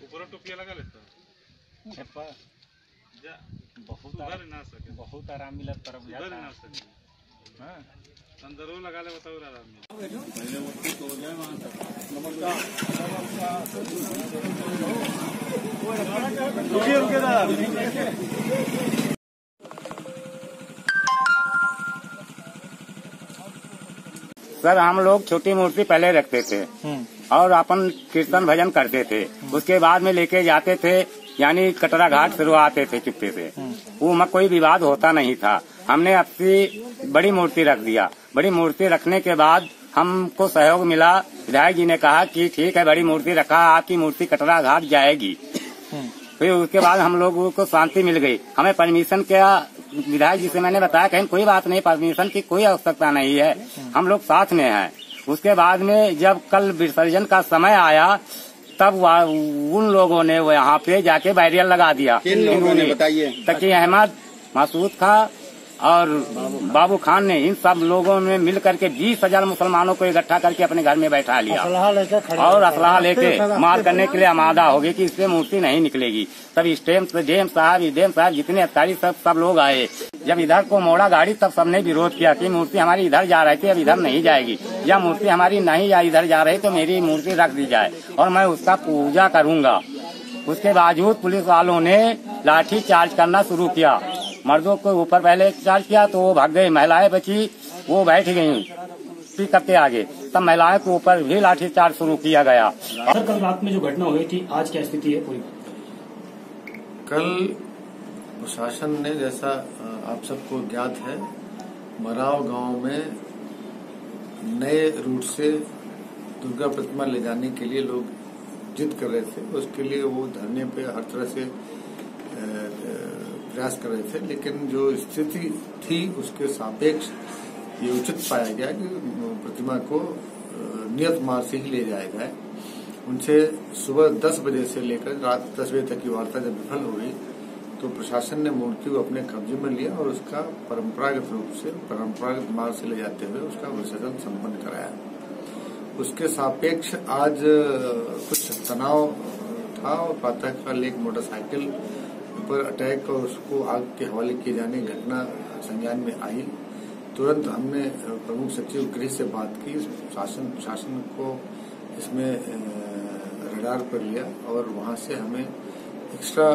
ऊपर टोपिया लगा लेता बहुत आराम मिला तरफ हाँ अंदर लगा ले बताओ आराम सर हम लोग छोटी मूर्ति पहले रखते थे और अपन कीर्तन भजन करते थे। उसके बाद में लेके जाते थे यानी कटरा घाट फिर आते थे चुप्पे से। वो में कोई विवाद होता नहीं था। हमने अपनी बड़ी मूर्ति रख दिया। बड़ी मूर्ति रखने के बाद हमको सहयोग मिला। विधायक जी ने कहा कि ठीक है बड़ी मूर्ति रखा, आपकी मूर्ति कटरा घाट जाएगी। फिर उसके बाद हम लोगों को शांति मिल गई। हमें परमिशन क्या विधायक जी से मैंने बताया कहीं कोई बात नहीं, परमिशन की कोई आवश्यकता नहीं है, हम लोग साथ में हैं। उसके बाद में जब कल विसर्जन का समय आया तब उन लोगों ने वो यहाँ पे जाके बैरियर लगा दिया। किन लोगों ने बताइए? तकी अहमद, मासूद खां और बाबू खान ने, इन सब लोगों ने मिल करके 20,000 मुसलमानों को इकट्ठा करके अपने घर में बैठा लिया और असलाह लेके मार करने के लिए आमादा हो गए कि इससे मूर्ति नहीं निकलेगी। तब डीएम साहब जितने अधिकारी सब लोग आए। जब इधर को मोड़ा गाड़ी तब सबने विरोध किया कि मूर्ति हमारी इधर जा रही थी अब इधर नहीं जाएगी, या मूर्ति हमारी नहीं या इधर जा रही तो मेरी मूर्ति रख दी जाए और मैं उसका पूजा करूंगा। उसके बावजूद पुलिस वालों ने लाठी चार्ज करना शुरू किया। मर्दों को ऊपर पहले चार्ज किया तो वो भाग गए, महिलाएं बची वो बैठ गयी पिकअप के आगे। तब महिलाएं को ऊपर भी लाठी चार्ज शुरू किया गया। सर कल रात में जो घटना हुई थी आज क्या स्थिति है पूरी? कल प्रशासन ने, जैसा आप सबको ज्ञात है, मराव गांव में नए रूट से दुर्गा प्रतिमा ले जाने के लिए लोग जिद कर रहे थे। उसके लिए वो धरने पे हर तरह से प्रयास कर रहे थे, लेकिन जो स्थिति थी उसके सापेक्ष ये उचित पाया गया कि प्रतिमा को नियत मार्ग से ही ले जाया जाए। उनसे सुबह 10 बजे से लेकर रात 10 बजे तक की वार्ता जब विफल हो गई तो प्रशासन ने मूर्ति को अपने कब्जे में लिया और उसका परंपरागत रूप से परंपरागत मार्ग से ले जाते हुए उसका विसर्जन संपन्न कराया। उसके सापेक्ष आज कुछ तनाव था और प्रातःकाल एक मोटरसाइकिल पर अटैक और उसको आग के हवाले किए जाने की घटना संज्ञान में आई। तुरंत हमने प्रमुख सचिव गृह से बात की, शासन को इसमें रडार पर लिया और वहां से हमें एक्स्ट्रा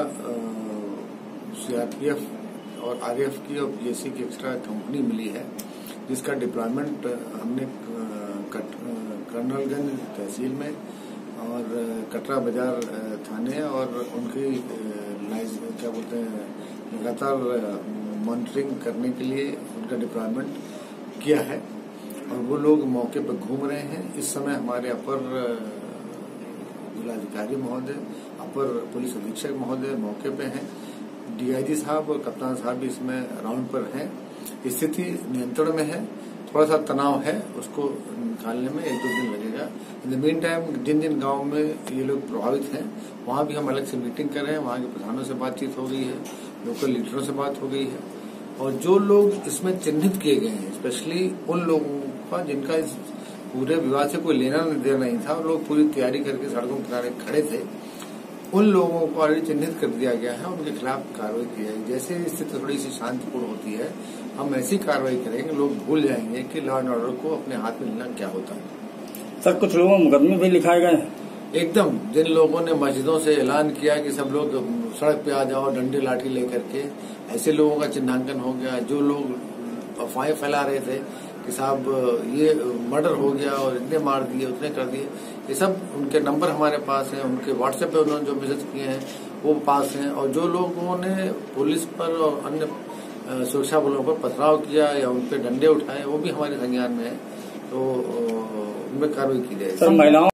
सीआरपीएफ और आरएएफ की और पीएससी की एक्स्ट्रा कंपनी मिली है, जिसका डिप्लॉयमेंट हमने कर्नलगंज तहसील में और कटरा बाजार थाने और उनकी क्या बोलते हैं लगातार मॉनिटरिंग करने के लिए उनका डिप्लॉयमेंट किया है और वो लोग मौके पर घूम रहे हैं। इस समय हमारे अपर जिलाधिकारी महोदय, अपर पुलिस अधीक्षक महोदय मौके पे हैं, डीआईजी साहब और कप्तान साहब भी इसमें राउंड पर हैं। स्थिति नियंत्रण में है, थोड़ा सा तनाव है, उसको निकालने में 1-2 दिन लगेगा। इन द मीन टाइम जिन जिन गांव में ये लोग प्रभावित हैं वहां भी हम अलग से मीटिंग कर रहे हैं। वहां के प्रधानों से बातचीत हो गई है, लोकल लीडरों से बात हो गई है और जो लोग इसमें चिन्हित किए गए हैं, स्पेशली उन लोगों का जिनका इस पूरे विवाद से कोई लेना देना नहीं था और लोग पूरी तैयारी करके सड़कों किनारे खड़े थे, उन लोगों को ऑलरेडी चिन्हित कर दिया गया है, उनके खिलाफ कार्रवाई की जाएगी। जैसे स्थिति थोड़ी सी शांतिपूर्ण होती है हम ऐसी कार्रवाई करेंगे, लोग भूल जाएंगे कि लॉ एंड ऑर्डर को अपने हाथ में लेना क्या होता है। सर कुछ लोगों मुकदमे भी लिखाए गए एकदम। जिन लोगों ने मस्जिदों से ऐलान किया कि सब लोग सड़क पे आ जाओ डंडे लाठी लेकर के, ऐसे लोगों का चिन्हांकन हो गया। जो लोग अफवाहें फैला रहे थे कि साहब ये मर्डर हो गया और इतने मार दिए उतने कर दिए, ये सब उनके नंबर हमारे पास हैं, उनके व्हाट्सएप पे उन्होंने जो मैसेज किए हैं वो पास हैं। और जो लोगों ने पुलिस पर और अन्य सुरक्षा बलों पर पथराव किया या उन पर डंडे उठाए वो भी हमारे संज्ञान में है, तो उनमें कार्रवाई की जाएगी।